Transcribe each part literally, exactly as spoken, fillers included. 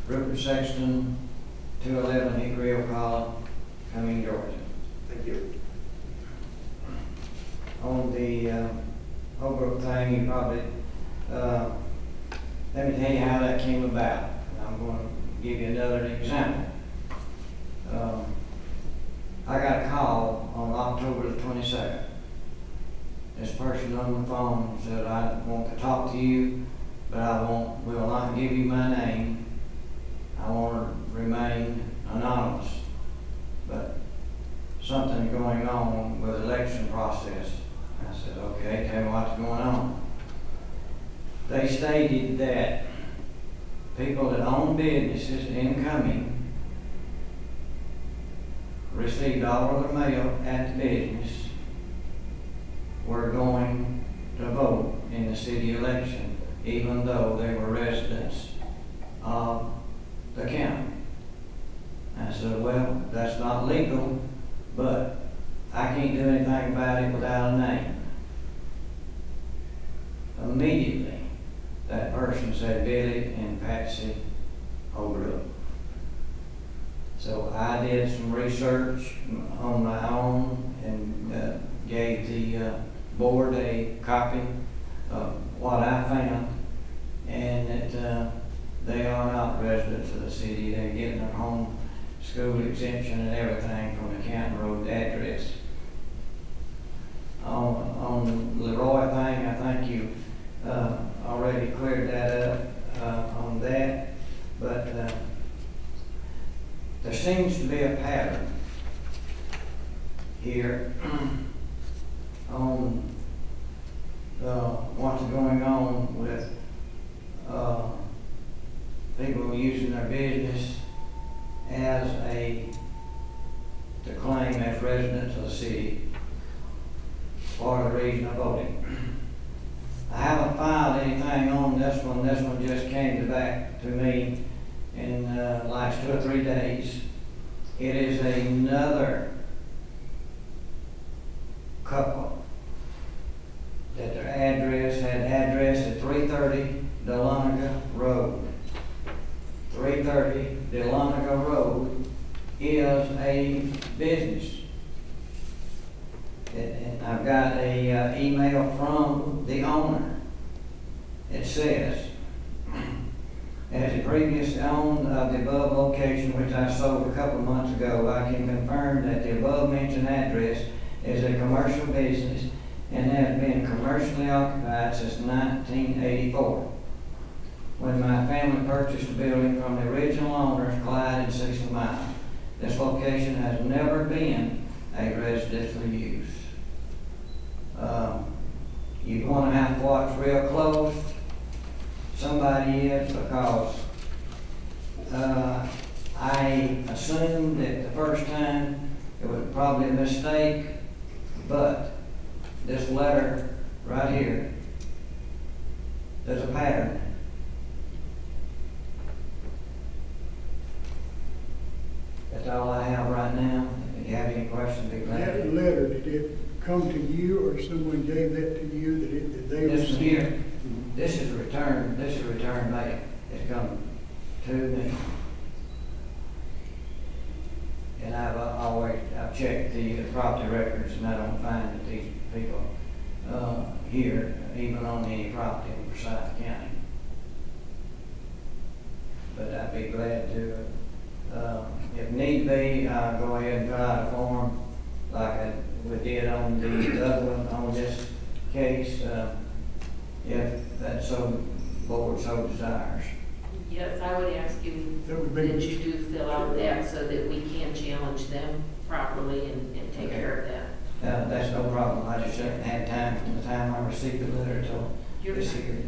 Rupert Sexton, two eleven Hickory Ocala, Cumming, Georgia. Thank you. On the uh, Holbrook thing, you probably, uh, let me tell you how that came about. I'm going to give you another example. Um, I got a call on October the twenty-second. This person on the phone said, I want to talk to you, but I won't, will not give you my name. I want to remain anonymous. But something going on with the election process. I said, okay, tell me what's going on. They stated that people that own businesses in Cumming received all of their mail at the business were going to vote in the city election, even though they were residents of the county. I said, well, that's not legal, but I can't do anything about it without a name. Immediately, that person said Billy and Patsy Holbrook. So I did some research on my own and uh, gave the uh, board a copy of what I found, and that uh, they are not residents of the city. They're getting their home school exemption and everything from the Canton Road address. On, on the Leroy thing, I think you uh, already cleared that up uh, on that, but uh, there seems to be a pattern here on uh, what's going on with uh, people using their business as a, to claim as residents of the city for the reason of voting. I haven't filed anything on this one. This one just came back to me in uh, the last two or three days. It is another couple that their address had address at three thirty Dahlonega Road. three thirty Dahlonega Road is a business. And I've got a uh, email from the owner. It says, as a previous owner of the above location, which I sold a couple of months ago, I can confirm that the above mentioned address is a commercial business and has been commercially occupied since nineteen eighty-four. When my family purchased the building from the original owners, Clyde and Cecil Mile. This location has never been a residential use. Um, you're going to have to watch real close. Somebody is, because uh, I assumed that the first time it was probably a mistake, but this letter right here, there's a pattern. That's all I have right now. If you have any questions, be glad. That letter, did it come to you or someone gave that to you that it, that they This one received? here, this is a return, this is a return mail. It's come to me. And I've uh, always, I've checked the uh, property records and I don't find that these people uh, here even own any property in Forsyth County. But I'd be glad to, uh, if need be, I'll go ahead and fill out a form like I, we did on the other one, on this case, uh, if that's so, board so desires. Yes, I would ask you That would that be- you do fill out that so that we can challenge them properly and, and take Okay. care of that. Uh, that's no problem. I just haven't had time from the time I received the letter till You're this fine. hearing.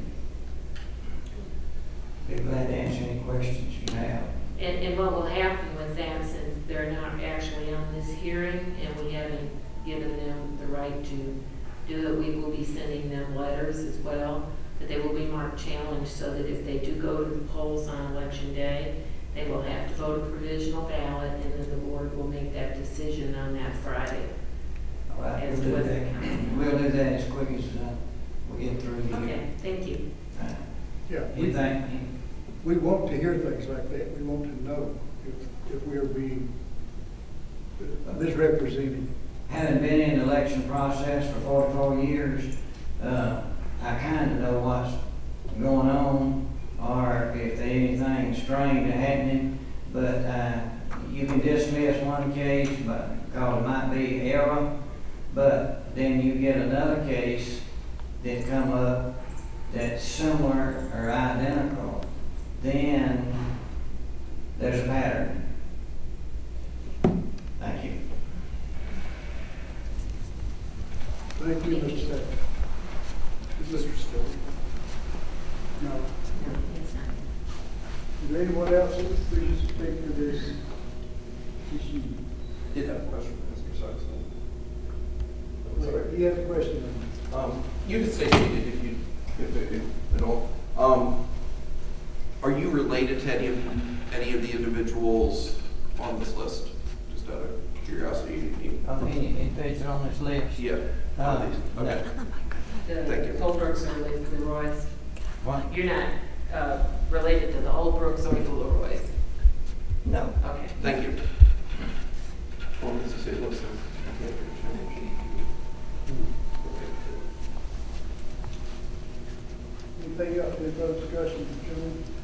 Be glad to answer any questions you have. And, and what will happen with that, since they're not actually on this hearing and we haven't given them the right to do it, we will be sending them letters as well, that they will be marked challenged so that if they do go to the polls on election day, they will have to vote a provisional ballot and then the board will make that decision on that Friday. All right, As we'll do with that. the county. We'll do that as quick as uh, we get through here. Okay, thank you. Uh, Yeah, You we, think, we want to hear things like that. We want to know if, if we are being misrepresented. Having been in the election process for forty-four years, uh, I kind of know what's going on, or if there's anything strange happening, but uh, you can dismiss one case but, because it might be error, but then you get another case that come up that's similar or identical, then there's a pattern. Thank you. Thank you, Mister Sexton. Mister Stone. No. No, it's not. Is there anyone else that wishes to speak to this issue? Did have a question for Mister Sexton. Do you have a question? Um, you can stay seated if you, if, if, if at all. Um, are you related to any of, any of the individuals on this list? Just out of curiosity. Of any individual on this list? Yeah. Uh, Okay. Thank you. The Holbrooks are related to the Roys. What? You're not, uh, related to the Holbrooks or the Leroys? No. Okay. Thank you. Well, this is it. Looks like- Anything else, any further discussion, gentlemen?